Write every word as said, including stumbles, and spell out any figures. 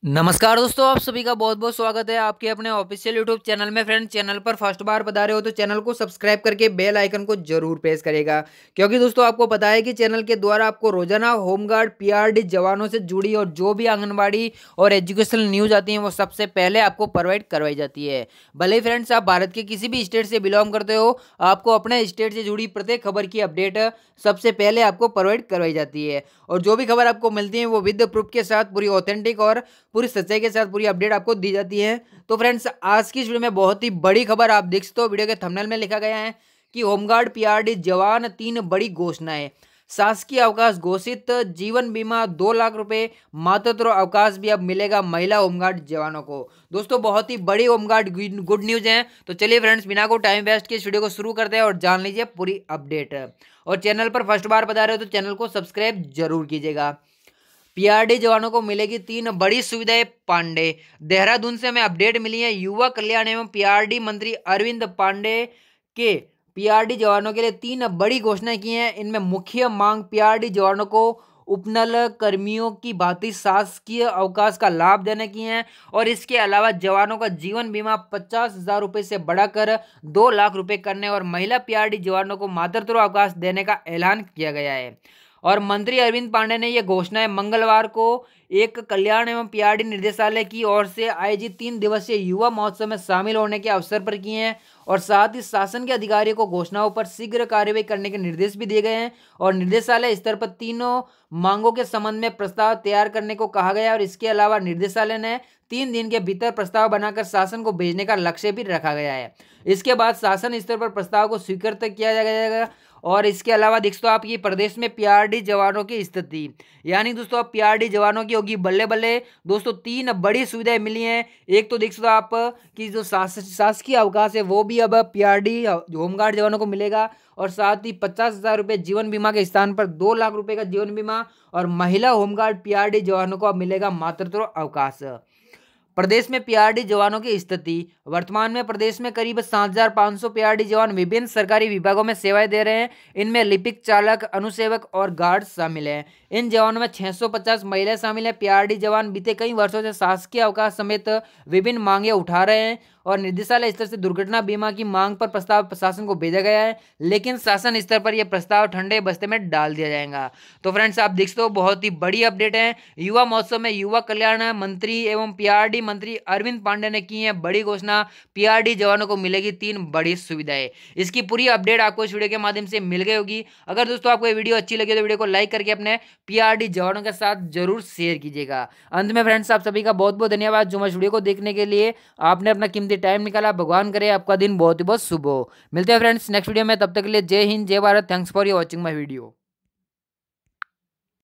नमस्कार दोस्तों, आप सभी का बहुत बहुत स्वागत है आपके अपने ऑफिशियल यूट्यूब चैनल में। फ्रेंड्स, चैनल पर फर्स्ट बार पधारे हो तो चैनल को सब्सक्राइब करके बेल आइकन को जरूर प्रेस करेगा, क्योंकि दोस्तों आपको पता है कि चैनल के द्वारा आपको रोजाना होमगार्ड पीआरडी जवानों से जुड़ी और जो भी आंगनबाड़ी और एजुकेशनल न्यूज आती है वो सबसे पहले आपको प्रोवाइड करवाई जाती है। भले ही फ्रेंड्स आप भारत के किसी भी स्टेट से बिलोंग करते हो, आपको अपने स्टेट से जुड़ी प्रत्येक खबर की अपडेट सबसे पहले आपको प्रोवाइड करवाई जाती है। और जो भी खबर आपको मिलती है वो विद प्रूफ के साथ पूरी ऑथेंटिक और पूरी सच्चाई के साथ पूरी अपडेट आपको दी जाती है। तो फ्रेंड्स, आज की इस वीडियो में बहुत ही बड़ी खबर आप देख सकते हो। वीडियो के थंबनेल में लिखा गया है कि होमगार्ड पीआरडी जवान तीन बड़ी घोषणाएं, शासकीय अवकाश घोषित, जीवन बीमा दो लाख रुपए, मातृत्व अवकाश भी अब मिलेगा महिला होमगार्ड जवानों को। दोस्तों, बहुत ही बड़ी होमगार्ड गुड न्यूज है। तो चलिए फ्रेंड्स, बिना को टाइम वेस्ट के इस वीडियो को शुरू करते हैं और जान लीजिए पूरी अपडेट। और चैनल पर फर्स्ट बार बता रहे हो तो चैनल को सब्सक्राइब जरूर कीजिएगा। पीआरडी जवानों को मिलेगी तीन बड़ी सुविधाएं। पांडे, देहरादून से हमें अपडेट मिली है। युवा कल्याण एवं पीआरडी मंत्री अरविंद पांडे के पीआरडी जवानों के लिए तीन बड़ी घोषणाएं की हैं। इनमें मुख्य मांग पीआरडी जवानों को उपनल कर्मियों की भांति शासकीय अवकाश का लाभ देने की है। और इसके अलावा जवानों का जीवन बीमा पचास हजार रुपये से बढ़ाकर दो लाख रुपए करने और महिला पीआरडी जवानों को मातृत्व अवकाश देने का ऐलान किया गया है। और मंत्री अरविंद पांडे ने यह घोषणाएं मंगलवार को एक कल्याण एवं पीआरडी निर्देशालय की ओर से आयोजित तीन दिवसीय युवा महोत्सव में शामिल होने के अवसर पर की हैं। और साथ ही शासन के अधिकारियों को घोषणाओं पर शीघ्र कार्यवाही करने के निर्देश भी दिए गए हैं। और निर्देशालय स्तर पर तीनों मांगों के संबंध में प्रस्ताव तैयार करने को कहा गया। और इसके अलावा निर्देशालय ने तीन दिन के भीतर प्रस्ताव बनाकर शासन को भेजने का लक्ष्य भी रखा गया है। इसके बाद शासन स्तर पर प्रस्ताव को स्वीकृत किया जाएगा। और इसके अलावा दोस्तों आप ये प्रदेश में पीआरडी जवानों की स्थिति, यानी दोस्तों अब पीआरडी जवानों की होगी बल्ले बल्ले। दोस्तों तीन बड़ी सुविधाएं मिली हैं। एक तो दोस्तों आप कि जो शासकीय अवकाश है वो भी अब पीआरडी होमगार्ड जवानों को मिलेगा। और साथ ही पचास हजार रुपये जीवन बीमा के स्थान पर दो लाख रुपए का जीवन बीमा। और महिला होमगार्ड पीआरडी जवानों को अब मिलेगा मातृत्व अवकाश। प्रदेश में पीआरडी जवानों की स्थिति, वर्तमान में प्रदेश में करीब सात हजार पाँच सौ पीआरडी जवान विभिन्न सरकारी विभागों में सेवाएं दे रहे हैं। इनमें लिपिक, चालक, अनुसेवक और गार्ड शामिल हैं। इन जवानों में छह सौ पचास महिलाएं शामिल हैं। पीआरडी जवान बीते कई वर्षों से शासकीय अवकाश समेत विभिन्न मांगे उठा रहे हैं। और निर्देशालय स्तर से दुर्घटना बीमा की मांग पर प्रस्ताव प्रशासन को भेजा गया है, लेकिन शासन स्तर पर यह प्रस्ताव ठंडे बस्ते में डाल दिया जाएगा। तो फ्रेंड्स, आप देख सकते हो बहुत ही बड़ी अपडेट है। युवा महोत्सव में युवा कल्याण मंत्री एवं पीआरडी मंत्री अरविंद पांडे ने की है बड़ी घोषणा। पीआरडी जवानों को मिलेगी तीन बड़ी सुविधाएं। इसकी पूरी अपडेट आपको इस वीडियो के माध्यम से मिल गई होगी। अगर दोस्तों आपको ये वीडियो अच्छी लगी तो वीडियो को लाइक करके अपने पीआरडी जवानों के साथ जरूर शेयर कीजिएगा। अंत में फ्रेंड्स, आप सभी का बहुत बहुत धन्यवाद जो इस वीडियो को देखने के लिए आपने अपना कीमती टाइम निकाला। भगवान करे आपका दिन बहुत ही बहुत शुभ हो। मिलते हैं फ्रेंड्स नेक्स्ट वीडियो में, तब तक के लिए जय हिंद, जय Bharat. Thanks for watching my video.